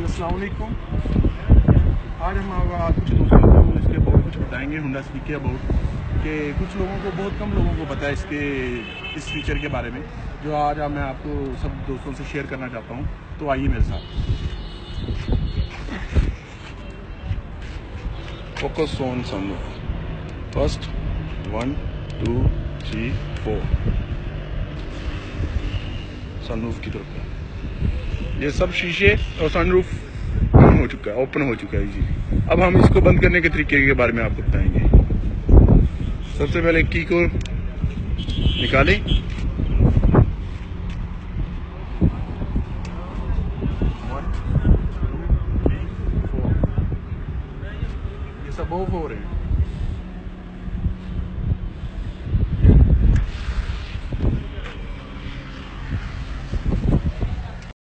अस्सलाम वालेकुम। आज हम कुछ दोस्तों को इसके अबाउट कुछ बताएंगे, होंडा सिटी के अबाउट कि कुछ लोगों को, बहुत कम लोगों को पता है इस फीचर के बारे में, जो आज मैं आपको सब दोस्तों से शेयर करना चाहता हूँ। तो आइए मेरे साथ। Focus on sunroof. First 1 2 3 4 sunroof की तरफ ये सब शीशे और सनरूफ ऑन हो चुका है, ओपन हो चुका है जी। अब हम इसको बंद करने के तरीके के बारे में आपको बताएंगे। सबसे पहले की को निकालें, ये सब ऑफ हो रहे हैं।